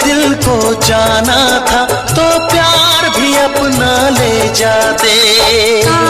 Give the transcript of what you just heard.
दिल को जाना था तो प्यार भी अपना ले जाते।